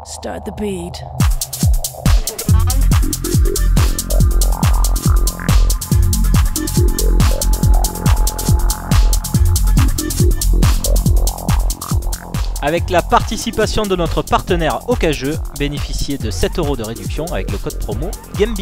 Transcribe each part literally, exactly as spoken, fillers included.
Start the beat. Avec la participation de notre partenaire Okajeux, bénéficiez de sept euros de réduction avec le code promo Gambit.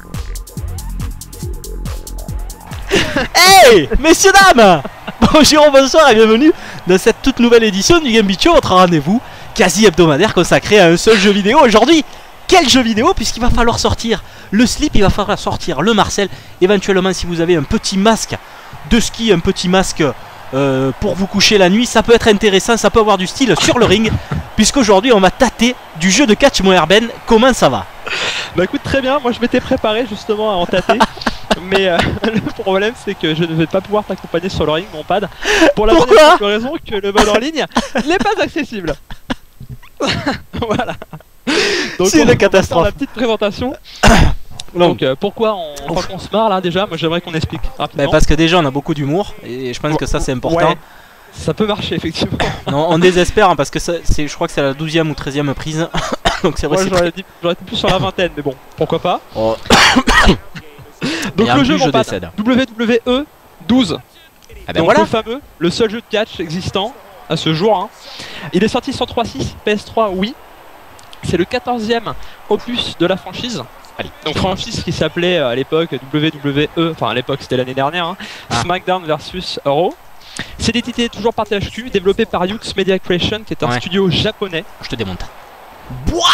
Hey messieurs dames, bonjour, bonsoir et bienvenue dans cette toute nouvelle édition du Gambit Show, votre rendez-vous quasi hebdomadaire consacré à un seul jeu vidéo. Aujourd'hui, quel jeu vidéo, puisqu'il va falloir sortir le slip, il va falloir sortir le Marcel, éventuellement si vous avez un petit masque de ski, un petit masque euh, pour vous coucher la nuit, ça peut être intéressant, ça peut avoir du style sur le ring, puisqu'aujourd'hui on va tâter du jeu de catch. Mon Erben, comment ça va? Bah écoute, très bien, moi je m'étais préparé justement à en tâter. Mais euh, le problème c'est que je ne vais pas pouvoir t'accompagner sur le ring, mon pad. Pour la bonne et simple raison que le mode en ligne n'est pas accessible. Voilà. C'est une catastrophe. La petite présentation. Donc euh, pourquoi on, enfin, on se marre là déjà? Moi j'aimerais qu'on explique rapidement. Bah parce que déjà on a beaucoup d'humour et je pense que ça c'est important. Ouais, ça peut marcher effectivement. Non, on désespère hein, parce que ça, je crois que c'est la douzième ou treizième prise. Donc c'est vrai. Ouais, j'aurais dit, été plus sur la vingtaine, mais bon, pourquoi pas. Oh. Donc et le jeu, je mon pote, W W E douze. Ah ben donc voilà. le fameux, le seul jeu de catch existant à ce jour. Hein. Il est sorti sur trois six, P S trois, oui. C'est le quatorzième opus de la franchise. Allez. Donc franchise qui s'appelait à l'époque W W E, enfin à l'époque c'était l'année dernière, hein, ah. SmackDown versus Raw. C'est édité toujours par T H Q, développé par Yux Media Creation, qui est un ouais. studio japonais. Je te démonte. Boah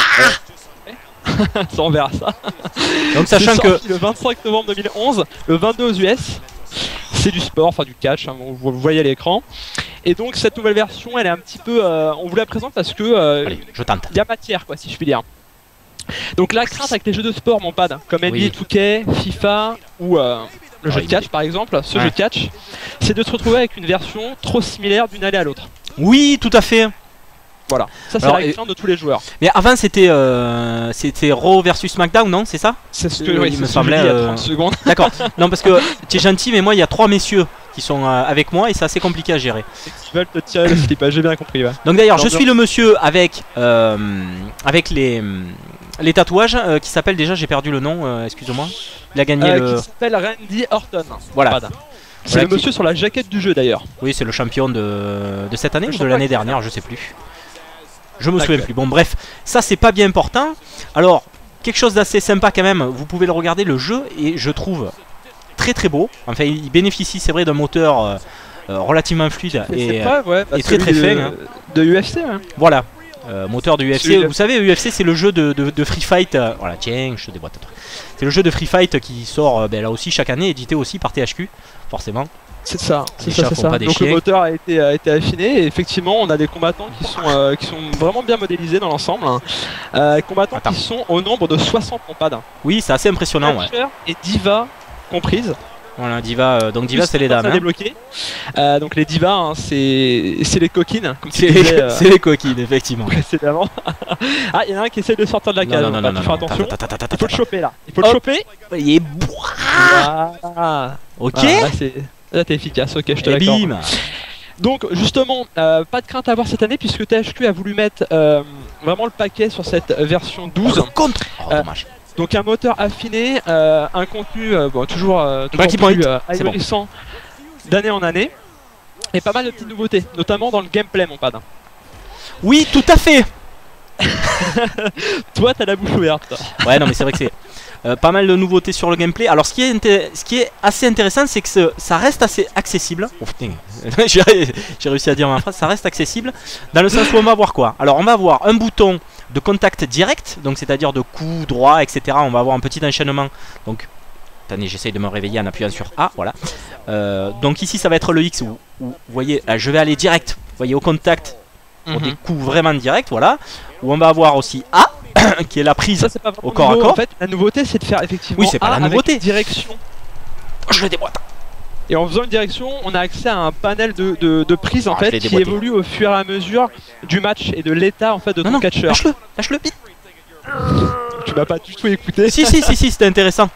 ça on verra ça. Donc sachant que le vingt-cinq novembre deux mille onze, le vingt-deux aux U S, c'est du sport, enfin du catch, hein, vous le voyez à l'écran. Et donc cette nouvelle version, elle est un petit peu, euh, on vous la présente parce que euh, Allez, je tente. Il y a matière quoi, si je puis dire. Donc la crainte avec les jeux de sport, mon pad, comme N B A oui. deux K, FIFA ou euh, le jeu de catch par exemple, ce ouais. jeu de catch, c'est de se retrouver avec une version trop similaire d'une allée à l'autre. Oui, tout à fait. Voilà, ça c'est la crainte de tous les joueurs. Mais avant c'était euh, c'était Raw versus SmackDown, non? C'est ça? C'est ce que euh, oui, il me semblait. Il y a euh... trente secondes. D'accord. Non parce que tu es gentil, mais moi il y a trois messieurs qui sont euh, avec moi et c'est assez compliqué à gérer. Ils veulent te tirer le slip, j'ai bien compris. Ouais. Donc d'ailleurs, je suis le monsieur avec euh, avec les les tatouages euh, qui s'appelle déjà, j'ai perdu le nom, euh, excuse-moi. Il a gagné euh, le. Qui s'appelle Randy Orton. Voilà. C'est voilà le qui... monsieur sur la jaquette du jeu d'ailleurs. Oui, c'est le champion de, de cette année ou de l'année dernière, je sais plus. Je me souviens plus. Bon bref, ça c'est pas bien important. Alors, quelque chose d'assez sympa quand même, vous pouvez le regarder, le jeu, et je trouve très très beau. Enfin, il bénéficie, c'est vrai, d'un moteur euh, euh, relativement fluide et, pas, ouais, bah, et très très de, fin. Hein. De U F C, hein. Voilà, euh, moteur de U F C. Vous savez, U F C c'est le jeu de, de, de Free Fight. Euh, voilà, tiens, je te déboîte un truc. C'est le jeu de Free Fight qui sort euh, ben, là aussi chaque année, édité aussi par T H Q, forcément. C'est ça, c'est ça, c'est ça. Donc chiens. Le moteur a été, a été affiné et effectivement on a des combattants qui sont, euh, qui sont vraiment bien modélisés dans l'ensemble. Hein. Euh, combattants Attends. qui sont au nombre de soixante en pad. Oui, c'est assez impressionnant. Ouais. Et Diva comprises. Voilà, Diva, euh, donc Diva c'est les dames. Hein. Débloqué. Euh, donc les Divas, hein, c'est les coquines. C'est les, euh... les coquines, effectivement. Précédemment. Ah, il y en a un qui essaie de sortir de la case. Non, non, non, non, faire non, attention. Ta, ta, ta, ta, ta, il faut ta, le choper là. Il faut Hop. le choper. Il est bourrin. Voilà. Ok. Voilà, là, là t'es efficace, ok, je te l'accorde. Donc justement, euh, pas de crainte à avoir cette année puisque T H Q a voulu mettre euh, vraiment le paquet sur cette version douze. Oh, contre oh, euh, dommage. Donc un moteur affiné, euh, un contenu euh, bon, toujours, euh, toujours plus euh, ahurissant bon. d'année en année. Et pas mal de petites nouveautés, notamment dans le gameplay mon pad. Oui, tout à fait. Toi t'as la bouche ouverte. Ouais non mais c'est vrai que c'est euh, pas mal de nouveautés sur le gameplay. Alors ce qui est, ce qui est assez intéressant c'est que ce, ça reste assez accessible. Oh putain, j'ai réussi à dire ma phrase. Ça reste accessible dans le sens où on va voir quoi. Alors on va avoir un bouton de contact direct, donc c'est-à-dire de coup droit, et cetera. On va avoir un petit enchaînement. Donc attendez, j'essaye de me réveiller en appuyant sur A, voilà. Euh, donc ici ça va être le X où, où vous voyez, là, je vais aller direct. Vous voyez au contact. Pour des coups vraiment directs, voilà. Où on va avoir aussi A, qui est la prise ça, pas au corps nouveau. à corps. En fait, la nouveauté, c'est de faire effectivement. Oui, c'est pas A la nouveauté. Avec direction. Je le déboîte. Et en faisant une direction, on a accès à un panel de, de, de prises en ah, fait qui évolue au fur et à mesure du match et de l'état en fait de non, ton non, catcheur. Lâche-le, lâche-le vite. Tu m'as pas du tout écouté. Si, si, si, si, c'était intéressant.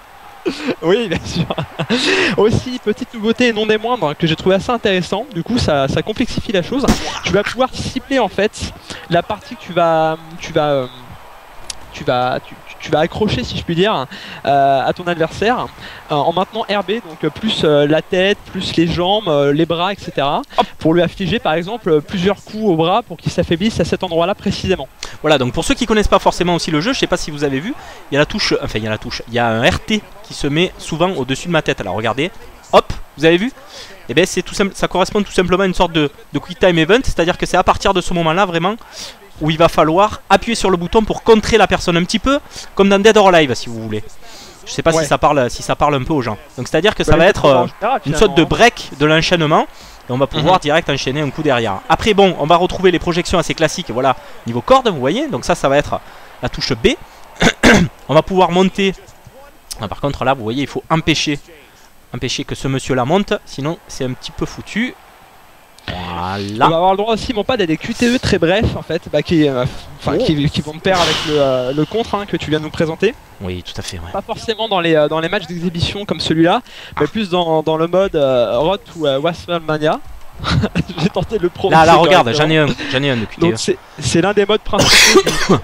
Oui, bien sûr. Aussi, petite nouveauté et non des moindres que j'ai trouvé assez intéressant. Du coup, ça, ça complexifie la chose. Tu vas pouvoir cibler en fait la partie que tu vas, tu vas, euh, tu vas, tu, tu vas accrocher, si je puis dire, euh, à ton adversaire euh, en maintenant R B, donc euh, plus euh, la tête, plus les jambes, euh, les bras, et cetera. Hop, pour lui affliger par exemple euh, plusieurs coups au bras pour qu'il s'affaiblisse à cet endroit-là précisément. Voilà, donc pour ceux qui connaissent pas forcément aussi le jeu, je sais pas si vous avez vu, il y a la touche, enfin il y a la touche, il y a un R T qui se met souvent au-dessus de ma tête. Alors regardez, hop, vous avez vu? Et bien c'est tout simple, ça correspond tout simplement à une sorte de, de quick time event, c'est-à-dire que c'est à partir de ce moment-là vraiment où il va falloir appuyer sur le bouton pour contrer la personne un petit peu, comme dans Dead or Alive si vous voulez. Je sais pas ouais. si ça parle, si ça parle un peu aux gens. Donc c'est-à-dire que ça bah, va être euh, général, une sorte de break de l'enchaînement. Et on va pouvoir mm-hmm. direct enchaîner un coup derrière. Après bon, on va retrouver les projections assez classiques. Voilà, niveau corde, vous voyez. Donc ça, ça va être la touche B. On va pouvoir monter. Ah, par contre là, vous voyez, il faut empêcher, empêcher que ce monsieur-là monte. Sinon, c'est un petit peu foutu. Voilà. On va avoir le droit aussi, mon pad, à des Q T E très brefs en fait, bah, qui, euh, oh. qui, qui vont me pair avec le, euh, le contre hein, que tu viens de nous présenter. Oui, tout à fait. Ouais. Pas forcément dans les, euh, dans les matchs d'exhibition comme celui-là, ah. mais plus dans, dans le mode euh, Rot ou euh, WrestleMania. J'ai tenté de le prononcer. Là, là, regarde, j'en ai un, j'en ai un de Q T E. Donc c'est l'un des modes principaux.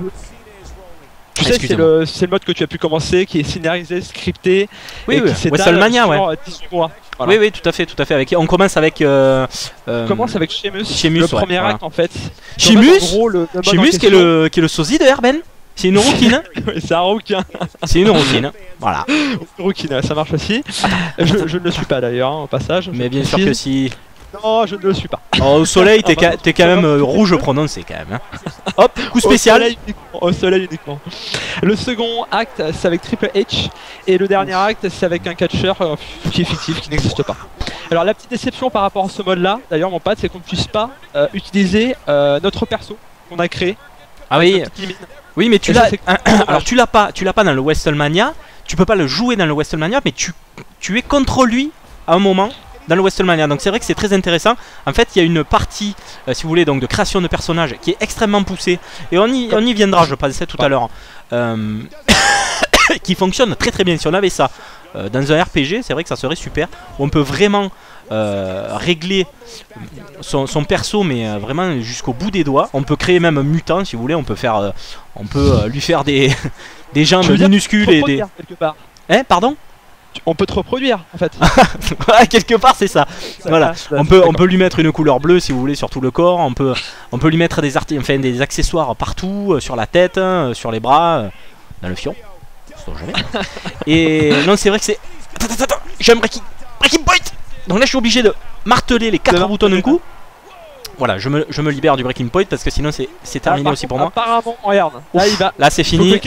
Tu sais, c'est le, le mode que tu as pu commencer, qui est scénarisé, scripté. Oui, oui, WrestleMania, ouais. dix-huit mois. Voilà. Oui, oui, tout à fait, tout à fait. Avec, on commence avec. Euh, euh, on commence avec Sheamus, Sheamus le ouais, premier voilà. acte en fait. Sheamus, Sheamus qui est le qui est le sosie de Herben. C'est une rouquine. C'est un rouquin. C'est une rouquine. Voilà. Une rouquine, ça marche aussi. Je, je ne le suis pas d'ailleurs, hein, au passage. Mais bien sûr que si. Non, je ne le suis pas. Oh, au soleil, t'es ah, bah, quand même euh, rouge prononcé quand même. Hein. Hop, coup spécial. Au soleil, au soleil uniquement. Le second acte, c'est avec Triple H. Et le dernier acte, c'est avec un catcheur euh, qui est fictif, qui n'existe pas. Alors, la petite déception par rapport à ce mode-là, d'ailleurs, mon pote, c'est qu'on ne puisse pas euh, utiliser euh, notre perso qu'on a créé. Ah oui. Oui, mais tu l'as. Alors, tu l'as pas, tu l'as pas dans le WrestleMania. Tu peux pas le jouer dans le WrestleMania, mais tu, tu es contre lui à un moment. Dans le WrestleMania, donc c'est vrai que c'est très intéressant. En fait, il y a une partie, euh, si vous voulez, donc de création de personnages qui est extrêmement poussée. Et on y, on y viendra, je pensais tout à l'heure. Euh, qui fonctionne très très bien. Si on avait ça euh, dans un R P G, c'est vrai que ça serait super. On peut vraiment euh, régler son, son perso, mais euh, vraiment jusqu'au bout des doigts. On peut créer même un mutant, si vous voulez. On peut faire, euh, on peut euh, lui faire des des jambes minuscules et des. Quelque part. Hein, pardon? On peut te reproduire en fait. Ouais, quelque part c'est ça. ça voilà. Ça, on peut on peut lui mettre une couleur bleue si vous voulez sur tout le corps. On peut on peut lui mettre des arti enfin des accessoires partout, euh, sur la tête, euh, sur les bras, euh, dans le fion. Jamais. Et non, c'est vrai que c'est. Attends attends attends. J'ai un breaking breaking point. Donc là je suis obligé de marteler les quatre boutons d'un coup. Voilà, je me, je me libère du breaking point parce que sinon c'est terminé ah, aussi pour moi. Apparemment, regarde. Ouf, là il va. Là c'est fini.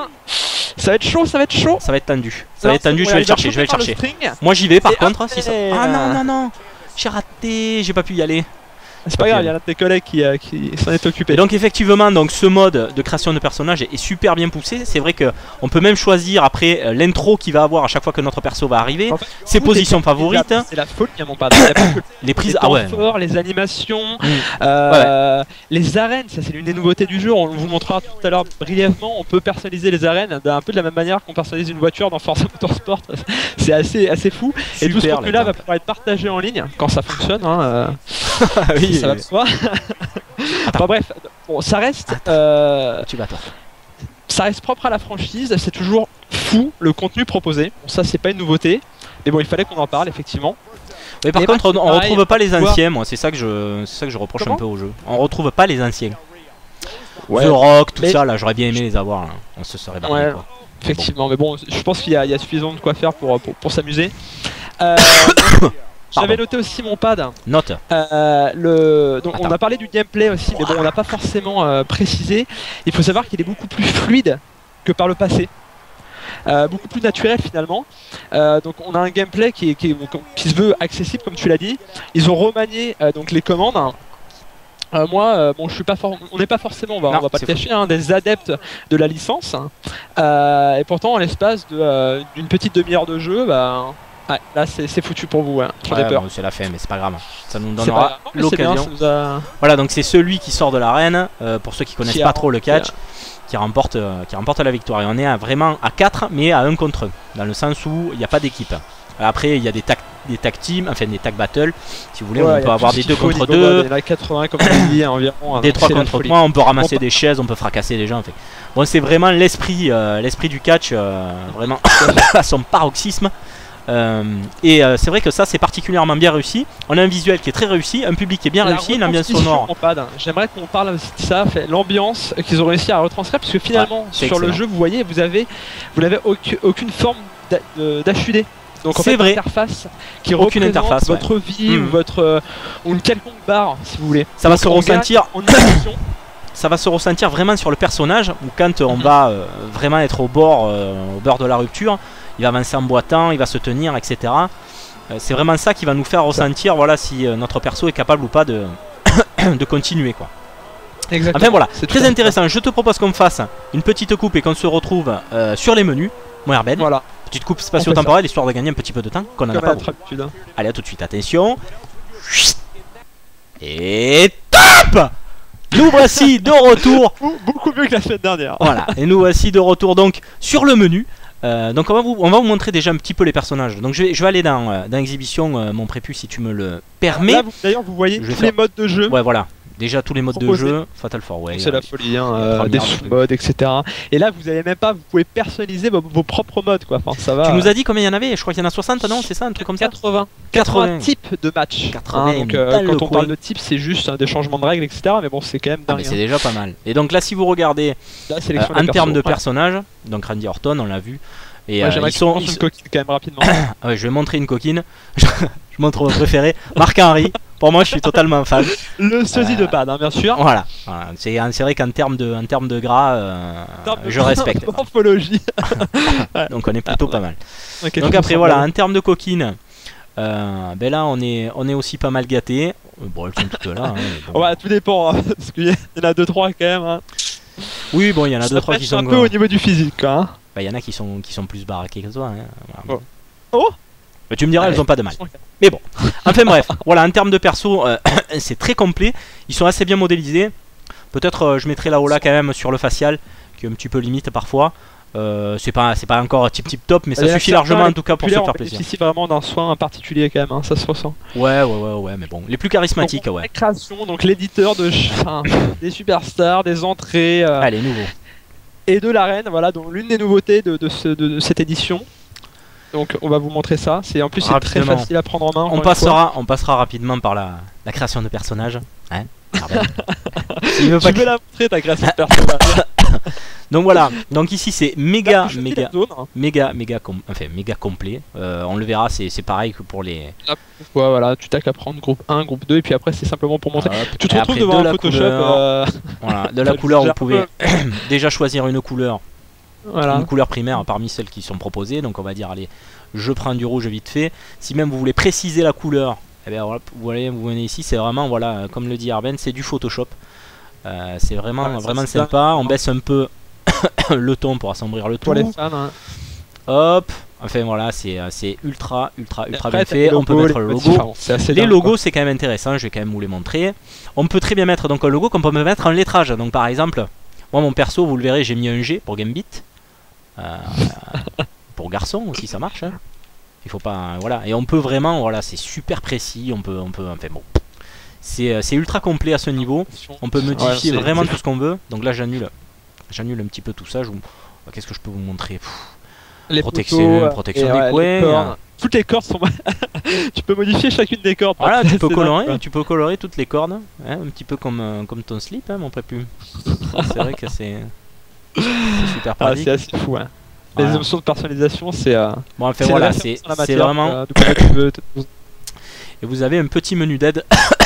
Ça va être chaud, ça va être chaud. Ça va être tendu. Ça non, va être tendu, je vais le chercher, je vais le chercher. Moi j'y vais par et contre. Si ça... Ah non, non, non. J'ai raté, j'ai pas pu y aller. C'est pas grave, il y a l'un de tes collègues qui, euh, qui s'en est occupé. Et donc effectivement, donc ce mode de création de personnages est, est super bien poussé. C'est vrai que on peut même choisir après euh, l'intro qu'il va avoir à chaque fois que notre perso va arriver, en fait, ses positions favorites. C'est la folie à mon pas. Les prises, les ah ouais. Forts, les animations, mmh. euh, ouais. les arènes, ça c'est l'une des nouveautés du jeu. On vous montrera tout à l'heure brièvement. On peut personnaliser les arènes un peu de la même manière qu'on personnalise une voiture dans Forza Motorsport. C'est assez, assez fou. Super, et tout ce contenu-là va pouvoir être partagé en ligne quand ça fonctionne. Hein, euh, oui, ça va de soi. Enfin bref, bon, ça reste. Euh, tu vas toi. Ça reste propre à la franchise. C'est toujours fou le contenu proposé. Bon, ça c'est pas une nouveauté. Mais bon, il fallait qu'on en parle effectivement. Mais par et contre, on, on retrouve pas les anciens. Moi, c'est ça que je, c'est ça que je reproche Comment un peu au jeu. On retrouve pas les anciens. Ouais. The Rock, tout mais ça. Là, j'aurais bien aimé les avoir. Là. On se serait barré ouais, quoi. Effectivement, mais bon, mais bon je pense qu'il y, y a suffisamment de quoi faire pour pour, pour s'amuser. Euh, J'avais noté aussi mon pad. Note. Euh, le... Donc on a parlé du gameplay aussi, mais bon, on n'a pas forcément euh, précisé. Il faut savoir qu'il est beaucoup plus fluide que par le passé. Euh, beaucoup plus naturel finalement. Euh, donc on a un gameplay qui, est, qui, est, qui se veut accessible, comme tu l'as dit. Ils ont remanié euh, donc les commandes. Euh, moi, euh, bon, je suis pas for... on n'est pas forcément, on va, non, on va pas le cacher, hein, des adeptes de la licence. Euh, et pourtant, en l'espace d'une euh, petite demi-heure de jeu, bah, Ouais, là c'est foutu pour vous, hein. Ouais, peur. bon, c'est la fin, mais c'est pas grave. Ça nous C'est donnera pas- mais c'est bien, l'occasion. ça nous a- Voilà, donc c'est celui qui sort de l'arène, euh, pour ceux qui connaissent Qui pas a- trop le qui a- catch, qui remporte, euh, qui remporte la victoire. Et on est à, vraiment à quatre, mais à un contre un, dans le sens où il n'y a pas d'équipe. Après, il y a des tag, des tag teams, enfin des tag battles, si vous voulez, Ouais, on y peut a avoir tout des ce deux qu'il faut au contre niveau mode. deux, Il y en a quatre-vingts comme on dit environ. des donc trois c'est la contre folie. trois, on peut ramasser Bon, des chaises, on peut fracasser des gens. En fait. Bon, c'est vraiment l'esprit euh, l'esprit du catch, euh, vraiment à son paroxysme. Euh, et euh, c'est vrai que ça c'est particulièrement bien réussi. On a un visuel qui est très réussi, un public qui est bien La réussi, une ambiance retransmission sonore. en pad, j'aimerais qu'on parle aussi de ça, fait l'ambiance qu'ils ont réussi à retranscrire, parce que finalement Ouais, c'est sur le excellent. jeu vous voyez vous avez vous n'avez aucune, aucune forme d'H U D. Donc en C'est fait vrai. l'interface qui Aucune représente interface, ouais. votre vie Mhm. ou votre euh, ou une quelconque barre si vous voulez. Ça va Donc, se on ressentir. gagne en immersion. Ça va se ressentir vraiment sur le personnage, où quand on Mhm. va euh, vraiment être au bord, euh, au bord de la rupture, il va avancer en boitant, il va se tenir, et cetera. Euh, c'est vraiment ça qui va nous faire ressentir, voilà, si euh, notre perso est capable ou pas de, de continuer, quoi. Exactement. Enfin voilà, C'est tout très à fait intéressant. Je te propose qu'on fasse une petite coupe et qu'on se retrouve euh, sur les menus. Mon ça. Herben, Voilà, petite coupe spatio-temporelle histoire de gagner un petit peu de temps, qu'on en a comme à pas notre beaucoup. habitude. hein. Allez, à tout de suite, attention. Et top! Nous voici de retour. Be- Beaucoup mieux que la semaine dernière. Voilà, et nous voici de retour donc sur le menu. Euh, donc on va, vous, on va vous montrer déjà un petit peu les personnages. Donc je vais, je vais aller dans, euh, dans Exhibition, euh, mon prépu, si tu me le permets. Là, vous- d'ailleurs vous voyez Je vais tous les faire- modes de jeu. Ouais, voilà. Déjà tous les modes Proposé. de jeu, Fatal four Way. C'est la folie, hein, euh, première des truc. sous-modes, et cetera. Et là, vous avez même pas, vous pouvez personnaliser vos, vos propres modes, quoi. Enfin, ça va. Tu nous as dit combien il y en avait? Je crois qu'il y en a soixante, non? C'est ça, un truc comme ça? quatre-vingts. quatre-vingts. quatre-vingts types de matchs. quatre-vingts, hein, donc, mais euh, dans le quand on coin. parle de types, c'est juste hein, des changements de règles, et cetera. Mais bon, c'est quand même Ah, dingue. mais c'est hein. déjà pas mal. Et donc là, si vous regardez La euh, sélection en des termes de persos. Ouais. personnages, donc Randy Orton, on l'a vu. Et Ouais, euh, j'aimerais ils que tu sont. montres ils une sont- coquine quand même rapidement. Ah ouais, je vais montrer une coquine. je montre mon préféré, Marc Henry. Pour moi, je suis totalement fan. Le sosie Euh, de pad, hein, bien sûr. Voilà, voilà. C'est c'est vrai qu'en termes de, en termes de gras, euh, Terme de je respecte. Morphologie. Donc on est plutôt pas mal. Ok, Donc je après me voilà, sens en termes de coquines, euh, ben là on est, on est aussi pas mal gâté. Bon, elles sont toutes là. hein, mais bien. bon. Ouais, tout dépend. hein, parce qu'il y en a deux trois quand même. Hein. Oui, bon, il y en a Ça deux trois qui pêche sont. un peu au niveau du physique, quoi. hein. Ben, il y en a qui sont, qui sont plus baraqués que toi. Hein. Voilà. Oh. Oh. Mais tu me diras, Ouais. elles ont pas de mal. Mais bon, enfin bref, voilà, en termes de perso, euh, c'est très complet. Ils sont assez bien modélisés. Peut-être euh, je mettrai la Ola quand même sur le facial, qui est un petit peu limite parfois. Euh, c'est pas, c'est pas encore tip tip top, mais ça Il y en a suffit certains, largement en les tout cas pour se populaires, faire on plaisir. bénéficie vraiment d'un soin particulier quand même, hein, ça se ressent. Ouais, ouais, ouais, ouais, mais bon, les plus charismatiques, Donc, ouais. La création, donc l'éditeur de ch- enfin, des superstars, des entrées euh, Allez, nouveau. et de l'arène, voilà, donc l'une des nouveautés de, de, ce- de- de cette édition. Donc on va vous montrer ça. C'est en plus c'est très Rapidement. facile à prendre en main. encore On une fois. passera, on passera rapidement par la, la création de personnages. Hein Pardon. S'il veut Tu pas veux la montrer ta création de personnage. Donc voilà, donc ici c'est méga, Là, je dis méga, la zone, hein. méga, méga, com- enfin méga complet. Euh, on le verra, c'est c'est pareil que pour les. Ouais, voilà, tu t'as qu'à prendre groupe un, groupe deux et puis après c'est simplement pour montrer. Hop, Tu te et retrouves après, devant de un la Photoshop. couleur, euh, Voilà, de la Ça couleur, vous gère pouvez un déjà choisir une couleur, voilà. une couleur primaire parmi celles qui sont proposées. Donc on va dire, allez, je prends du rouge vite fait. Si même vous voulez préciser la couleur, eh bien voilà, vous voyez, vous venez ici, c'est vraiment, voilà, comme le dit Arben, c'est du Photoshop. Euh, c'est vraiment, Ouais, ça, vraiment c'est sympa. On baisse un peu le ton pour assombrir le tout. Pour les fans. hein. Hop, enfin voilà, c'est euh, c'est ultra, ultra, Et ultra après, bien t'as fait. les On peut logos, mettre les le motifs, logo. enfin, c'est assez Les dingue, logos, c'est quand même intéressant, je vais quand même vous les montrer. On peut très bien mettre donc un logo comme on peut mettre un lettrage. Donc par exemple, moi mon perso, vous le verrez, j'ai mis un G pour Gambit. Euh, pour garçon aussi, ça marche. Hein. Il faut pas, voilà. Et on peut vraiment, voilà, c'est super précis. On peut, on peut, enfin bon, c'est euh, c'est ultra complet à ce niveau. quoi. On peut Ouais, modifier c'est- vraiment c'est- tout ce qu'on veut. Donc là, j'annule, j'annule un petit peu tout ça. Je vous... Qu'est-ce que je peux vous montrer? Pff, les protection- poteaux, euh, protection et, des ouais, les coins, cordes. euh. Toutes les cordes sont. Tu peux modifier chacune des cordes. Voilà, tu peux C'est colorer, dingue, tu peux colorer toutes les cordes, hein, un petit peu comme, euh, comme ton slip, hein, mon prépu. C'est vrai que c'est c'est super quoi. Ah, pratique. c'est assez fou. Hein. Les Voilà. options de personnalisation, c'est. Euh, Bon, enfin c'est voilà, la c'est référence en la c'est matière, vraiment. euh, de quoi tu veux, t- Et vous avez un petit menu d'aide,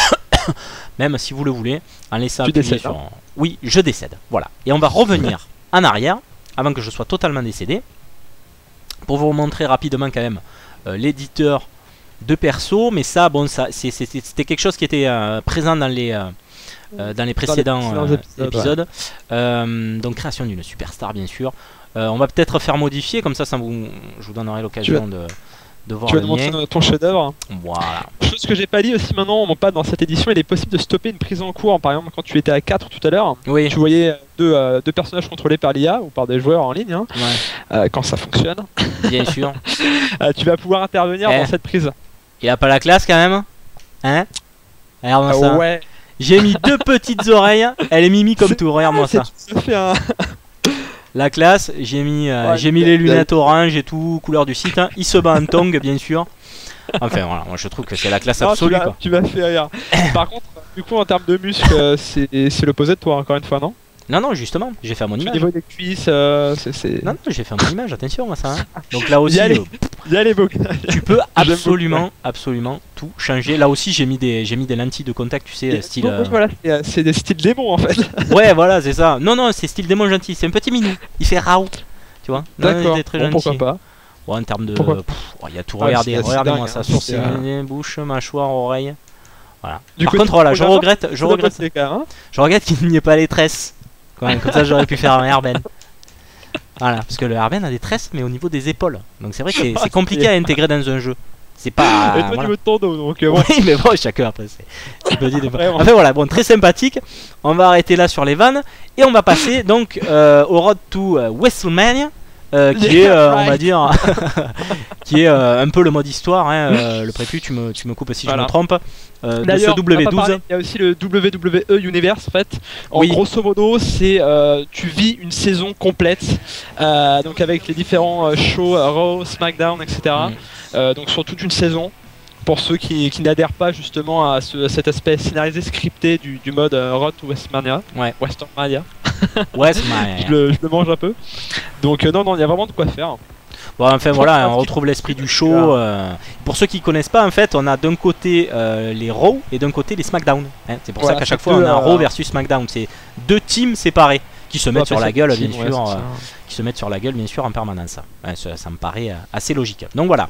même si vous le voulez, en laissant Tu appuyer décèdes, sur. Oui, je décède. Voilà. Et on va revenir en arrière, avant que je sois totalement décédé, pour vous montrer rapidement quand même euh, l'éditeur de perso. Mais ça, bon, ça, c'est- c'est- c'était quelque chose qui était euh, présent dans les. euh, euh, dans les précédents, précédents euh, épisodes, épisodes. Euh, donc création d'une superstar bien sûr. Euh, on va peut-être faire modifier, comme ça, ça vous, je vous donnerai l'occasion de, de voir Tu vas le nous montrer mien. ton chef-d'œuvre. Voilà. Chose que j'ai pas dit aussi maintenant, mon pas dans cette édition, il est possible de stopper une prise en cours. Par exemple, quand tu étais à quatre tout à l'heure, Oui. tu voyais deux, euh, deux personnages contrôlés par l'I A ou par des joueurs en ligne, hein, Ouais. euh, quand ça fonctionne. Bien sûr. Euh, tu vas pouvoir intervenir Eh. dans cette prise. Il a pas la classe quand même. Hein? Regarde-moi Ah ça. ouais. J'ai mis deux petites oreilles. Elle est mimi comme C'est- tout. Regarde-moi C'est ça. tout à fait un. La classe. J'ai mis, euh, Ouais, j'ai mis il- les il- lunettes orange et tout, couleur du site. Hein. Il se bat en tongue, bien sûr. Enfin voilà, moi je trouve que c'est la classe Non, tu absolue m'as- quoi. tu m'as fait rire. Par contre, du coup, en termes de muscles, euh, c'est c'est l'opposé de toi, encore une fois, non? Non, non, justement, j'ai fait à mon Au image. niveau des cuisses, euh, c'est- c'est. Non, non, j'ai fait à mon image, attention moi ça. Hein. Donc là aussi, Y aller. euh, Il y a les beaux. tu peux beaucoup, absolument, ouais. absolument tout changer. Là aussi, j'ai mis des, j'ai mis des lentilles de contact, tu sais, style. Oui, euh, voilà, c'est euh, c'est des styles démons en fait. Ouais, voilà, c'est ça. Non, non, c'est style démon gentil. C'est un petit minou. Il fait rao, tu vois. Non, D'accord. il est très Bon, gentil. pourquoi pas. Bon, en termes de, Pourquoi pff, oh, il y a tout. Ouais, Regardez, c'est- c'est regardez-moi dingue, ça. hein, Sourcils, c'est, bouche, mâchoire, oreille. Voilà. Du Par coup, contre, tu- voilà, je programme, regrette, je Ça doit regrette, passer, quand même, hein. je regrette qu'il n'y ait pas les tresses. Quand même, comme ça, j'aurais pu faire un airben. Voilà, parce que le airben a des tresses, mais au niveau des épaules. Donc c'est vrai que c'est c'est compliqué à intégrer dans un jeu. C'est pas. Et toi, voilà. au niveau de ton dos, donc euh, bon. Oui, mais bon, chacun après, c'est. c'est petit débat. Vraiment. Enfin voilà, bon, très sympathique. On va arrêter là sur les vannes et on va passer donc euh, au Road to euh, WrestleMania, euh, qui Yeah, est, euh, on va right. dire, qui est euh, un peu le mode histoire. Hein, euh, le prépu, tu me, tu me coupes si Voilà. je me trompe. Euh, de ce D'ailleurs, on W va pas douze. parler, il y a aussi le W W E Universe en fait. En Oui. grosso modo, c'est euh, tu vis une saison complète, euh, donc avec les différents euh, shows, euh, Raw, SmackDown, et cetera. Mm. Euh, donc sur toute une saison. Pour ceux qui, qui n'adhèrent pas justement à, ce, à cet aspect scénarisé, scripté du, du mode euh, Road to WrestleMania, Ouais. WrestleMania, Ouais, c'est ma- je, le, je le mange un peu. Donc euh, non, non, il y a vraiment de quoi faire. Bon, enfin voilà, on Franchement, retrouve l'esprit du show. euh. Pour ceux qui connaissent pas, en fait, on a d'un côté euh, les Raw et d'un côté les SmackDown. Hein. C'est pour Voilà, ça qu'à chaque c'est fois on deux, a euh, Raw versus SmackDown. C'est deux teams séparés qui se mettent On sur va la appeler gueule, ça bien team, ouais, sûr, c'est euh, ça. qui se mettent sur la gueule, bien sûr, en permanence. Ouais, ça, ça me paraît euh, assez logique. Donc voilà.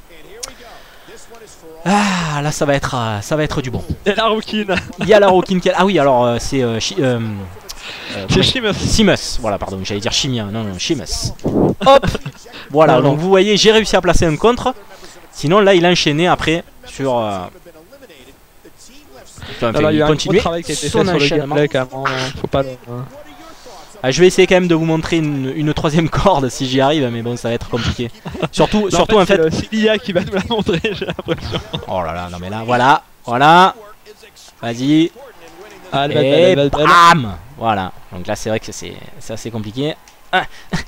Ah, là ça va être, euh, ça va être du bon. Et la rouquine, Il y a la Rockin' Cal- Ah oui, alors euh, c'est euh, Chi- euh, euh, c'est Sheamus. Simus, voilà, pardon, j'allais dire chimien, non, non, Simus. Hop, voilà, Non, non. donc vous voyez, j'ai réussi à placer un contre. Sinon, là, il a enchaîné après sur. Euh... Enfin, Alors, il y a il un gros continuait travail qui a été fait son sur le enchaînement. gameplay quand même, hein. Faut pas le... Ah, je vais essayer quand même de vous montrer une, une troisième corde si j'y arrive, mais bon, ça va être compliqué. Surtout, Non, surtout en fait. c'est le- c'est l'I A qui va nous la montrer, j'ai l'impression. Oh là là, non mais là, voilà, voilà. Vas-y. Ah, elle va Et belle, elle va belle. bam. Voilà. Donc là, c'est vrai que c'est c'est assez compliqué. Ah.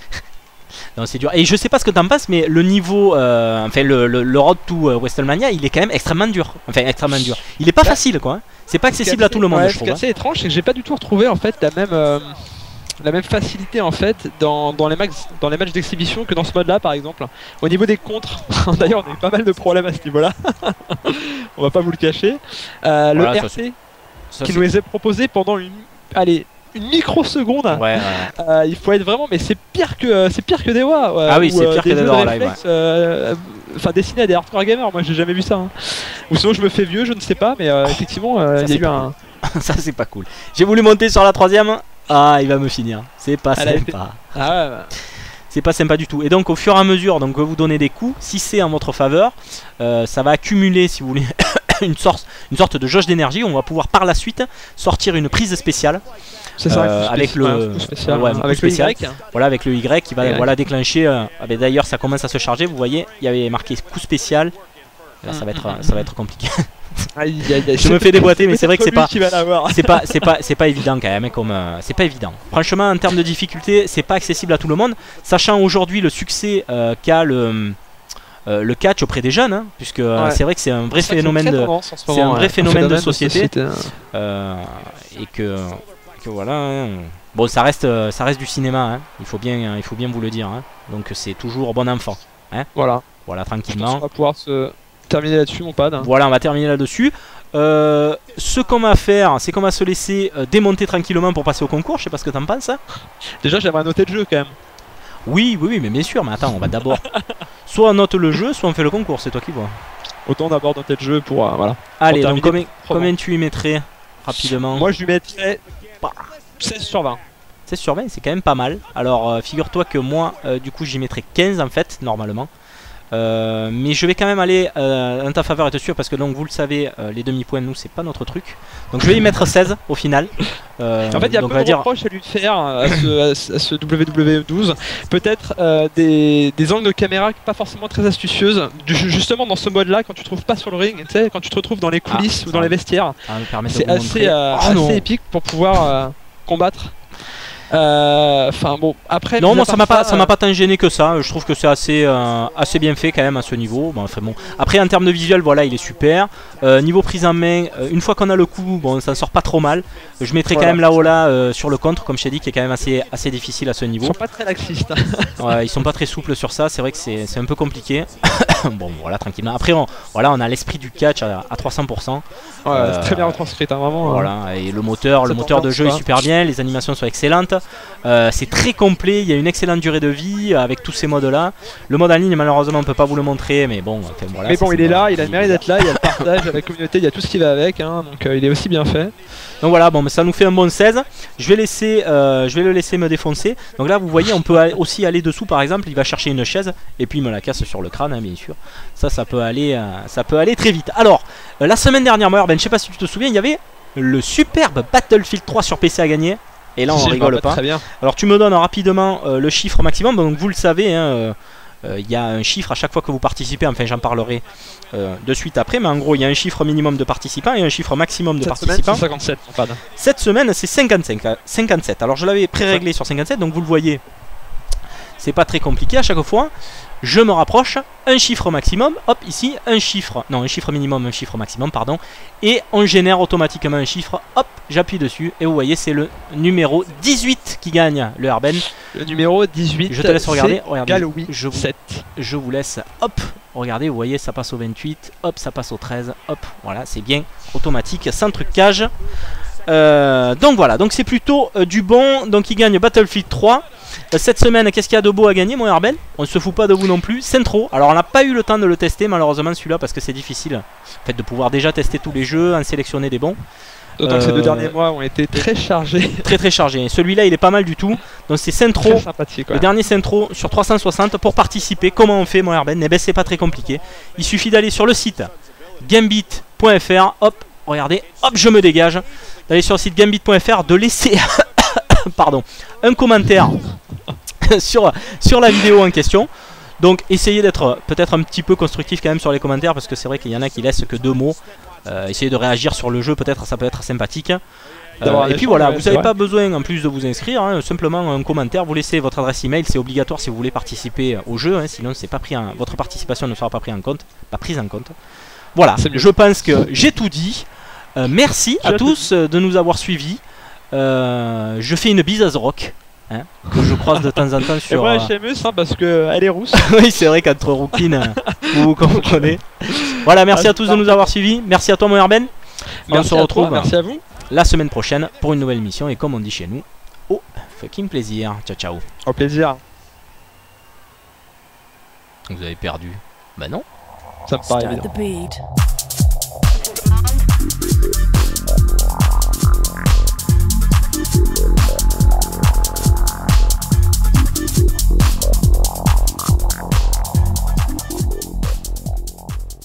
Non, c'est dur. Et je sais pas ce que t'en penses, mais le niveau, euh, enfin le, le, le Road to euh, WrestleMania, il est quand même extrêmement dur. Enfin, extrêmement dur. Il est pas Ouais. facile, quoi. Hein. C'est pas Ce qui est accessible à assez- tout le monde, ouais, je Ce trouve. qui est Hein. assez étrange, c'est que j'ai pas du tout retrouvé en fait la même, euh, la même facilité en fait dans, dans les, max, dans les matchs d'exhibition que dans ce mode-là, par exemple. Au niveau des contres, d'ailleurs, on a eu pas mal de problèmes à ce niveau-là. On va pas vous le cacher. Euh, Voilà, le ça, R T Ça, qui c'est- nous est proposé pendant une, allez, une microseconde. Ouais, ouais. Euh, il faut être vraiment, mais c'est pire que euh, c'est pire que des W A. Ah oui, c'est pire que des W A en live, euh, Enfin, destiné à des hardcore gamers. Moi, j'ai jamais vu ça. Hein. Ou sinon, je me fais vieux, je ne sais pas, mais euh, effectivement, euh, ça, il y a c'est eu pas un. Ça, c'est pas cool. J'ai voulu monter sur la troisième. Ah, il va me finir. C'est pas Elle a sympa. été- Ah ouais, ouais. C'est pas sympa du tout. Et donc au fur et à mesure donc, que vous donnez des coups, si c'est en votre faveur, euh, ça va accumuler, si vous voulez, une sorte, une sorte de jauge d'énergie. On va pouvoir par la suite sortir une prise spéciale. C'est ça, Euh, un coup avec spécial, le- un coup spécial, ouais, un hein, coup avec spécial. le Y. Voilà, avec le Y qui va Y. voilà, déclencher. euh, ah ben, d'ailleurs, ça commence à se charger. Vous voyez, il y avait marqué coup spécial. Là, ça va être, ça va être compliqué. Aïe, aïe, aïe, Je me c'est fais déboîter, mais peut-être c'est vrai que c'est lui pas. qui va l'avoir. C'est pas, c'est pas, c'est pas évident quand même, hein, comme euh, c'est pas évident. Franchement, en termes de difficulté, c'est pas accessible à tout le monde, sachant aujourd'hui le succès euh, qu'a le euh, le catch auprès des jeunes, hein, puisque euh, Ouais. c'est vrai que c'est un vrai C'est vrai que phénomène c'est une de, vraie tendance en ce c'est moment, un vrai ouais. phénomène de société. hein. euh, et que, que voilà. Hein. Bon, ça reste, euh, ça reste du cinéma, hein. Il faut bien, il faut bien vous le dire. Hein. Donc c'est toujours bon enfant. Voilà. Voilà, Je pense tranquillement. qu'on va pouvoir se terminer là-dessus, mon pad. Voilà, on va terminer là-dessus. Euh, ce qu'on va faire, c'est qu'on va se laisser euh, démonter tranquillement pour passer au concours. Je sais pas ce que t'en penses. Hein. Déjà, j'aimerais noter le jeu quand même. Oui, oui, oui, mais bien sûr. Mais attends, on va d'abord. Soit on note le jeu, soit on fait le concours. C'est toi qui vois. Autant d'abord noter le jeu pour. euh, voilà. Allez, Pour donc terminer combien, proprement. combien tu y mettrais rapidement? Moi, je lui mettrais seize sur vingt. seize sur vingt, c'est quand même pas mal. Alors, euh, figure-toi que moi, euh, du coup, j'y mettrais quinze en fait, normalement. Euh, mais je vais quand même aller euh, en ta faveur et te suivre parce que donc vous le savez, euh, les demi-points nous c'est pas notre truc. Donc je vais y mettre seize au final. Euh, En fait, il y a donc, peu on va de dire... reproches à lui faire à ce, à ce- à ce W W E douze. Peut-être euh, des, des angles de caméra pas forcément très astucieuses. Du- justement dans ce mode-là, quand tu te trouves pas sur le ring, tu sais, quand tu te retrouves dans les coulisses Ah, ou dans ça les vestiaires, ça va me permettre de c'est vous assez, montrer. euh, Oh, non. assez épique pour pouvoir euh, combattre. Euh, Enfin bon, après. Non, mis moi à ça part m'a pas, ça, ça m'a pas tant gêné que ça. Je trouve que c'est assez, euh, assez bien fait quand même à ce niveau. Bon, enfin, bon. Après en termes de visuel, voilà, il est super. Euh, niveau prise en main, euh, une fois qu'on a le coup, bon, ça ne sort pas trop mal. Je mettrai Voilà. quand même la Ola euh, sur le contre, comme je t'ai dit, qui est quand même assez, assez difficile à ce Ils niveau. sont pas très laxistes. Ouais, ils sont pas très souples sur ça. C'est vrai que c'est c'est un peu compliqué. Bon, voilà, tranquillement. Après, on, voilà, on a l'esprit du catch à, à trois cents pour cent. Ouais, Euh, c'est très bien retranscrit, hein, vraiment. hein. Voilà, et le moteur, le Ça moteur de t'ambiance jeu est pas. super bien, les animations sont excellentes, euh, c'est très complet, il y a une excellente durée de vie avec tous ces modes là. Le mode en ligne malheureusement on peut pas vous le montrer, mais bon, enfin, voilà. Mais ça, bon, c'est il est pas- là, il a le mérite d'être là, il y a le partage avec la communauté, il y a tout ce qui va avec, hein, donc euh, il est aussi bien fait. Donc voilà, bon, mais ça nous fait un bon seize. Je vais laisser, euh, je vais le laisser me défoncer. Donc là, vous voyez, on peut aller- aussi aller dessous, par exemple. Il va chercher une chaise et puis il me la casse sur le crâne, hein, bien sûr. Ça, ça peut aller, euh, ça peut aller très vite. Alors, euh, la semaine dernière, moi, Ben, je sais pas si tu te souviens, il y avait le superbe Battlefield trois sur P C à gagner. Et là, on Si, je me rigole rappelle pas. Très bien. Alors, tu me donnes rapidement euh, le chiffre maximum. Donc, vous le savez, hein, euh, euh, il y a un chiffre à chaque fois que vous participez. Enfin, j'en parlerai euh, de suite après. Mais en gros, il y a un chiffre minimum de participants et un chiffre maximum de Cette semaine, participants. c'est cinquante-sept, mon pad. Cette semaine c'est cinquante-cinq, euh, cinquante-sept. Alors je l'avais pré-réglé sur cinquante-sept, donc vous le voyez, c'est pas très compliqué à chaque fois. Je me rapproche, un chiffre maximum, hop ici, un chiffre, non un chiffre minimum, un chiffre maximum, pardon. Et on génère automatiquement un chiffre, hop, j'appuie dessus. Et vous voyez c'est le numéro dix-huit qui gagne le Airben. Le numéro dix-huit, Je te laisse regarder, c'est regardez, Galoui je vous, sept. je vous laisse, hop, regardez, vous voyez ça passe au vingt-huit, hop ça passe au treize, hop, voilà c'est bien automatique, sans trucage. Euh, donc voilà, donc c'est plutôt euh, du bon. Donc il gagne Battlefield trois. Euh, cette semaine, qu'est-ce qu'il y a de beau à gagner, mon Herbel? On ne se fout pas de vous non plus. Centro. Alors on n'a pas eu le temps de le tester malheureusement celui-là parce que c'est difficile en fait de pouvoir déjà tester tous les jeux, en sélectionner des bons. D'autant que ces Euh, deux derniers mois ont été très chargés. Très très chargé. Celui-là il est pas mal du tout. Donc c'est Centro. Très sympathique. Le Ouais. dernier Centro sur trois cent soixante. Pour participer, comment on fait, mon Herben? Eh ben c'est pas très compliqué. Il suffit d'aller sur le site gambit point F R. Hop, regardez, hop, je me dégage. D'aller sur le site gambit point F R, de laisser pardon, un commentaire sur, sur la vidéo en question. Donc essayez d'être peut-être un petit peu constructif quand même sur les commentaires parce que c'est vrai qu'il y en a qui laissent que deux mots. Euh, essayez de réagir sur le jeu, peut-être ça peut être sympathique. D'avoir Euh, un et puis échange, voilà, ouais, vous c'est n'avez vrai. pas besoin en plus de vous inscrire, hein, simplement un commentaire, vous laissez votre adresse email, c'est obligatoire si vous voulez participer au jeu, hein, sinon c'est pas pris en, votre participation ne sera pas prise en compte, pas prise en compte. Voilà, C'est mieux. je pense que j'ai tout dit. Euh, merci à J'ai tout tous euh, de nous avoir suivis. Euh, je fais une bise à The Rock, hein, que je croise de temps en temps Et sur. moi, euh, H M E, hein, parce qu'elle est rousse. oui, c'est vrai qu'entre Rookin, euh, vous vous comprenez. Voilà, merci Ah, à tous de nous avoir suivis. Merci à toi, mon Herben. On Merci se à toi, retrouve merci à vous. la semaine prochaine pour une nouvelle émission. Et comme on dit chez nous, au fucking plaisir. Ciao, ciao. Au plaisir. Vous avez perdu. Bah non. Ça me paraît Start évident. the beat.